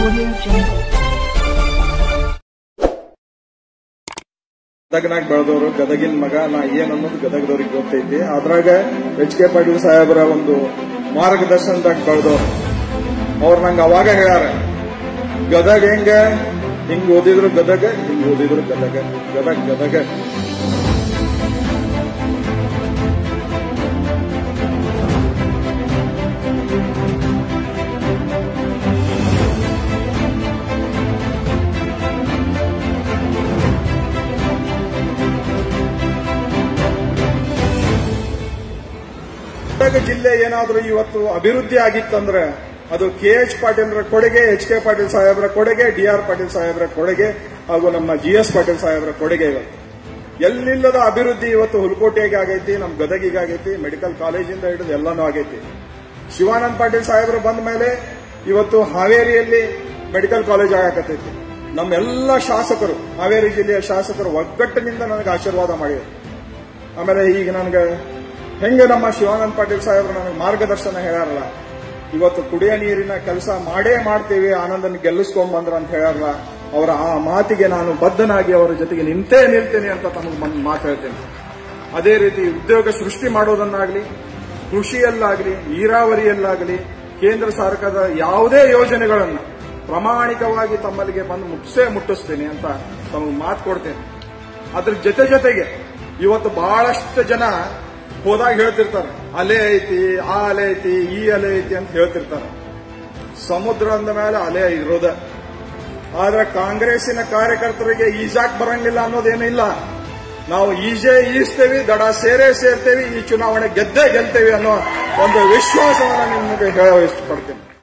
Audio Jungle. ಗದಗನಾಗ ಬೆಳೆದವರು ಗದಗಿನ ಮಗ ನಾ ಏನನ್ನೋದು ಗದಗದವ್ರಿಗೆ ಗೊತ್ತೈತಿ. ಅದ್ರಾಗ ಎಚ್ ಕೆ ಪಾಟೀಲ್ ಸಾಹೇಬರ ಒಂದು ಮಾರ್ಗದರ್ಶನದಾಗ ಬೆಳೆದವರು. ಅವ್ರು ನಂಗೆ ಅವಾಗ ಹೇಳ್ಯಾರ, ಗದಗ ಹಿಂಗ್ ಓದಿದ್ರು ಗದಗ, ಹಿಂಗ್ ಓದಿದ್ರು ಗದಗ, ಗದಗ ಗದಗ. ಗದಗ ಜಿಲ್ಲೆ ಏನಾದ್ರೂ ಇವತ್ತು ಅಭಿವೃದ್ಧಿ ಆಗಿತ್ತಂದ್ರೆ ಅದು ಕೆಎಚ್ ಪಾಟೀಲ್ರ ಕೊಡುಗೆ, ಎಚ್ ಕೆ ಪಾಟೀಲ್ ಸಾಹೇಬ್ರ ಕೊಡುಗೆ, ಡಿಆರ್ ಪಾಟೀಲ್ ಸಾಹೇಬ್ರ ಕೊಡುಗೆ ಹಾಗೂ ನಮ್ಮ ಜಿಎಸ್ ಪಾಟೀಲ್ ಸಾಹೇಬ್ರ ಕೊಡುಗೆ. ಇವತ್ತು ಎಲ್ಲಿಲ್ಲದ ಅಭಿವೃದ್ಧಿ ಇವತ್ತು ಹುಲಕೋಟೆಗೆ ಆಗೈತಿ, ನಮ್ಮ ಗದಗಿಗೆ ಆಗೈತಿ, ಮೆಡಿಕಲ್ ಕಾಲೇಜಿಂದ ಹಿಡಿದು ಎಲ್ಲಾನು ಆಗೈತಿ. ಶಿವಾನಂದ ಪಾಟೀಲ್ ಸಾಹೇಬ್ರು ಬಂದ ಮೇಲೆ ಇವತ್ತು ಹಾವೇರಿಯಲ್ಲಿ ಮೆಡಿಕಲ್ ಕಾಲೇಜ್ ಆಗಕತ್ತೈತಿ. ನಮ್ಮೆಲ್ಲ ಶಾಸಕರು, ಹಾವೇರಿ ಜಿಲ್ಲೆಯ ಶಾಸಕರು ಒಗ್ಗಟ್ಟಿನಿಂದ ನನಗೆ ಆಶೀರ್ವಾದ ಮಾಡಿದರು. ಆಮೇಲೆ ಈಗ ನನಗೆ ಹೆಂಗೆ ನಮ್ಮ ಶಿವಾನಂದ ಪಾಟೀಲ್ ಸಾಹೇಬ್ರು ನನಗೆ ಮಾರ್ಗದರ್ಶನ ಹೇಳ್ಯಾರಲ್ಲ, ಇವತ್ತು ಕುಡಿಯ ನೀರಿನ ಕೆಲಸ ಮಾಡೇ ಮಾಡ್ತೀವಿ, ಆನಂದನ ಗೆಲ್ಲಿಸ್ಕೊಂಡ್ಬಂದ್ರ ಅಂತ ಹೇಳ್ಯಾರಲ್ಲ, ಅವರ ಆ ಮಾತಿಗೆ ನಾನು ಬದ್ಧನಾಗಿ ಅವರ ಜೊತೆಗೆ ನಿಂತೇ ನಿಲ್ತೇನೆ ಅಂತ ತಮಗೆ ಮಾತು ಹೇಳ್ತೇನೆ. ಅದೇ ರೀತಿ ಉದ್ಯೋಗ ಸೃಷ್ಟಿ ಮಾಡೋದನ್ನಾಗಲಿ, ಕೃಷಿಯಲ್ಲಾಗಲಿ, ನೀರಾವರಿಯಲ್ಲಾಗಲಿ, ಕೇಂದ್ರ ಸರ್ಕಾರದ ಯಾವುದೇ ಯೋಜನೆಗಳನ್ನು ಪ್ರಾಮಾಣಿಕವಾಗಿ ತಮ್ಮಲ್ಲಿಗೆ ಬಂದು ಮುಟ್ಟಿಸ್ತೇನೆ ಅಂತ ತಮಗೆ ಮಾತು ಕೊಡ್ತೇನೆ. ಅದ್ರ ಜೊತೆಗೆ ಇವತ್ತು ಬಹಳಷ್ಟು ಜನ ಹೋದಾಗ ಹೇಳ್ತಿರ್ತಾರೆ, ಅಲೆ ಐತಿ, ಆ ಅಲೆ ಐತಿ, ಈ ಅಲೆ ಐತಿ ಅಂತ ಹೇಳ್ತಿರ್ತಾರೆ. ಸಮುದ್ರ ಅಂದ ಮೇಲೆ ಅಲೆ ಇರೋದ. ಆದ್ರೆ ಕಾಂಗ್ರೆಸ್ಸಿನ ಕಾರ್ಯಕರ್ತರಿಗೆ ಈಜಾಕ್ ಬರಂಗಿಲ್ಲ ಅನ್ನೋದೇನಿಲ್ಲ. ನಾವು ಈಜ್ತೇವಿ, ದಡ ಸೇರ್ತೇವಿ, ಈ ಚುನಾವಣೆ ಗೆದ್ದೇ ಗೆಲ್ತೇವೆ ಅನ್ನೋ ಒಂದು ವಿಶ್ವಾಸವನ್ನು ನಿಮಗೆ ಹೇಳ ಇಷ್ಟಪಡ್ತೀನಿ.